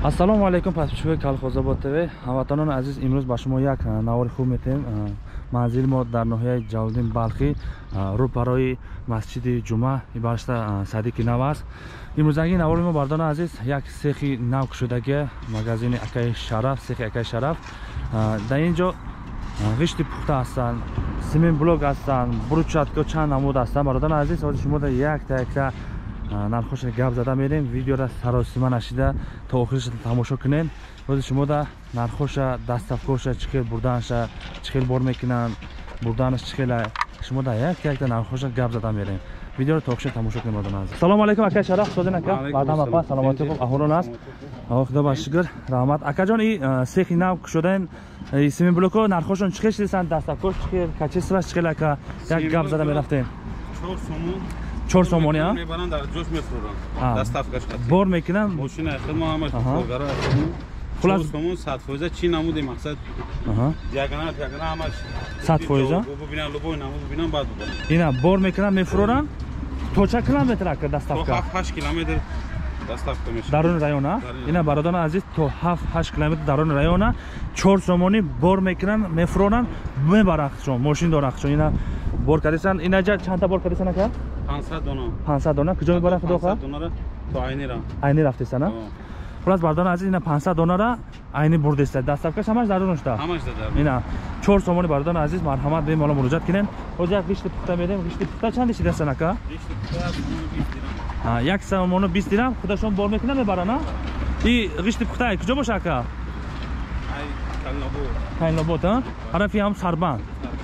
Assalomu alaykum Pasbishkoy Kolxozobod TV. Hamvatanon aziz, imroz ba shuma yak навори хуб метем. Манзил мо дар ноҳияи Ҷавлдин Балхи, рӯбарои масҷиди Ҷумъа ибарашта Садиқи нав аст. Имрӯзаги навори мо бардона азиз, як сехи нав кушодаги магазини Акаи Шараф, сехи Акаи Шараф. Дар ин ҷо ғишти пухта ҳастанд, семен блок ҳастанд, брусчатка чанд намуд ҳастанд. Бародани азиз, ҳозир шумо якта нархоша гап зада мерем. Видеора саросима нашида то охириш тамошо кунен. Ҳозир шумо да нархоша, даставкоша чихел бурданша, чихел бор мекунан, бурданаш чихела. Шумо да якта нархоша гап зада мерем. Видеора то охириш тамошо кунен бардон азиз. Салому алейкум Акаи Шараф, содин ака. Баъдам апа, саломати хуб, аҳволон аст? Худо ба шукр, раҳмат. Акаҷон, и сехи нав кушодаен семен блоко нархошон чихел шидесан, даставкош чихел, качестваш чихел ака. Як гап зада мерафтем. 4 сомон. 4 сомон я? Мебаранд дар ҷош мефурӯранд. Даставкаш хат. Бор мекунам. Мошина хидмо ҳамаш болгара. Хулас 4 сомон 100% чи намуди мақсад. Ягона ҳамаш 100%. Бубинан лубой намуд бубинан баъд бубинан. Ина бор мекунам мефурӯранд. То чанд километр ака даставка? 7-8 километр даставка мешавад. Даруни района? Ина бародани азиз, то 7-8 километр даруни района 4 сомони бор мекунан, мефурӯранд, мебаранд чон, машин доранд чон. Ина бор кардесан, ина чанда бор кардесан ака? 500 дона. 500 дона. Куҷо мебаранд худоха? 500 донара то айнира. Айни рафтесан а? Хулас бардон азиз, ина 500 донара айни бурдеста. Даставкаш ҳамаш дарунашта. Ҳамаш дарун. Ина 4 сомони бардон азиз, марҳамат бем мола муроҷиат кунен. Ҳозир як гишти пухта медем. Гишти пухта чанд шидасан ака? Гишти пухта 20 дирам. Як сомону 20 дирам. Худашон бор мекунад мебаранд а? И гишти пухта куҷо боша ака? Ай Калнобод. Калнобод а? Ҳарафи ҳам Сарбанд.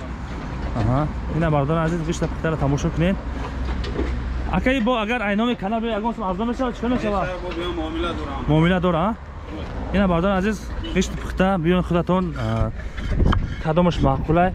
Ина бардон азиз, гишти пухтаро тамошо кунен. Акаи бо агар айноми канал бе ягон сум арзон мешавад, чӣ мешавад? Бо биён муомила дорам. Муомила дора? Ина бардон азиз, гишти пухта биён худатон кадомаш маъқулай.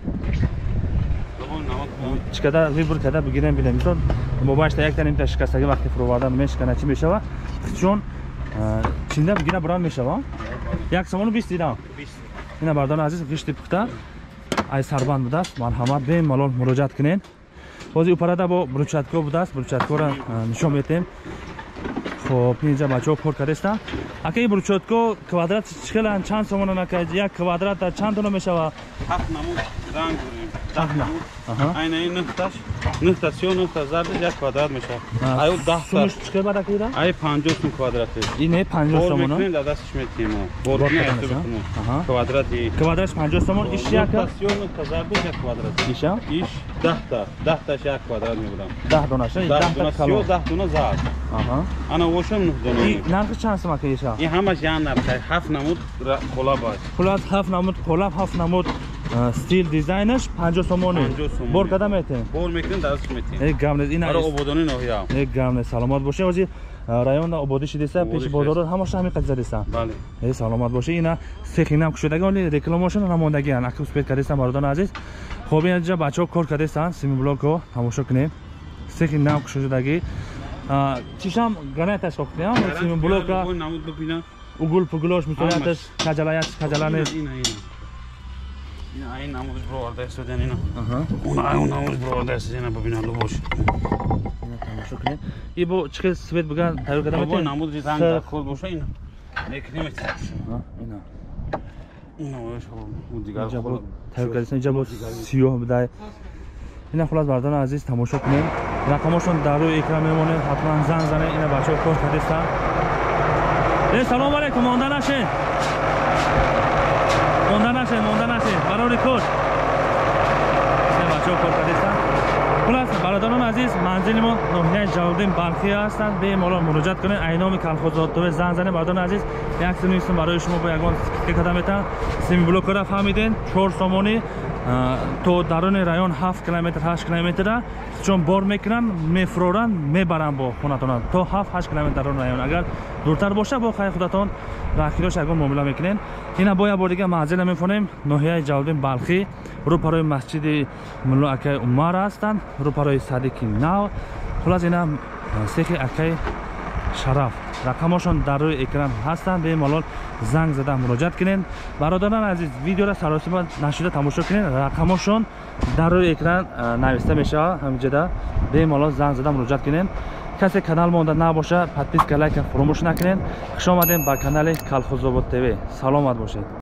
Чикада вибр када бигирем бинем. Мисол мобайшта якта нимта шикастаги вақти фурӯварда мешкана чӣ мешавад? Чон чинда бигира буран мешавад? Як сомону 20 дирам. 20. Ина бардон азиз, гишти пухта ай Сарбанд будааст. Марҳамат бем малол муроҷиат кунен. Ҳозир упарада бо брусчатка будааст. Брусчаткаро нишон метем. Хоб, инҷа бачаҳо кор кардестанд. Ака ин брусчатка квадрат чихелан чанд сомонан ака? Як квадрата чанд дона мешавад? 7 намуд ранг дорем. 7 намуд. Айна ин 9 та сиё 9 та зард 1 квадрат мешавад. Ай 10 та. Сумаш чиқар бад ака ира? Ай 50 сум квадрат. Ин 50 сомон. Бор мекунем дар дасташ метем. Бор мекунем. Квадрати. Квадрат 50 сомон. Иш яка? Сиё 9 та зард 1 квадрат. Иша? Иш 10 та. 10 таш 1 квадрат мебурам. 10 донаша, 10 та калон. 10 дона зард. Ана вошам 9 дона. И нархи чанд сум ака иша? ин ҳамаш ян нарх 7 намуд қолаб аст. Хулас 7 намуд қолаб, 7 намуд стил дизайнаш 50 сомони. Бор када метем? Бор мекунем дасташ метем. Ек гамнес ина ара ободони ноҳия. Ек гамнес саломат боше. Ҳозир районда ободӣ шидеса, пеши бозор ҳамаша ҳамин қад задеса. Бале. Саломат боше. Ина сехи нав кушодаги оли рекламашон намондагиан. Ака успет кардесан бародон азиз. Хоб ин ҷа бачаҳо кор кардесан. Семен блоко тамошо кунем. Сехи нав кушодаги чишам гранаташ кунем. Семен блока намуд бибина. угул пугулош мисолияташ каҷалаяш каҷалане. Ин намуд броварда истоден ина. Он намуд броварда истоден бибина лубош. Тамошо кунем. И бо чиқел свет буган тайёр кардам метем. Бо намуд ранг хол боша ина. Мекунем ин. Ина. Ина ва дигар хол тайёр кардам. Инҷа бо сиёҳ будай. Ина хулас бардон азиз тамошо кунем. Рақамошон дар рӯи экран мемонед. ҳатман занг занед. Ина бачаҳо кор кардестанд. Салому алейкум, монда нашед. Монда нашед. Барори кор. Ина бачаҳо кор кардестанд. Хулас бародарон азиз, манзили мо ноҳияи Ҷавлдин Балхи ҳастанд. Бемалол муроҷиат кунед. Айноми Колхозотове занг занед. Бародарон азиз, як сум барои шумо бо ягон скидка када метавам. Семен блокора фаҳмиден 4 сомони то даруни район 7 километр 8 километра чон бор мекунанд, мефурӯранд, мебаранд бо хонатон то 7-8 километр даруни район. Агар дуртар боша бо хай худатон вақилош ягон муомила мекунен. Ина бо як бор дига манзила мефонем ноҳияи Ҷавлдин Балхи, рӯпарои масҷиди Мулло Акаи Умар ҳастанд, рӯпарои Садиқи нав. Хулас ина сехи Акаи Шараф. Рақамошон дар рӯи экран ҳастанд. Бемалол занг зада муроҷиат кунен. Бародарон азиз, видеора саросима нашуда тамошо кунен. Рақамошон дар рӯи экран нависта мешавад. Ҳаминҷода бемалол занг зада муроҷиат кунен. کسی کانال مونده نباشه، подписка لایک فراموش نکنین. خوش آمدین به کانال کالخوزآباد تیوی. سلامت باشید.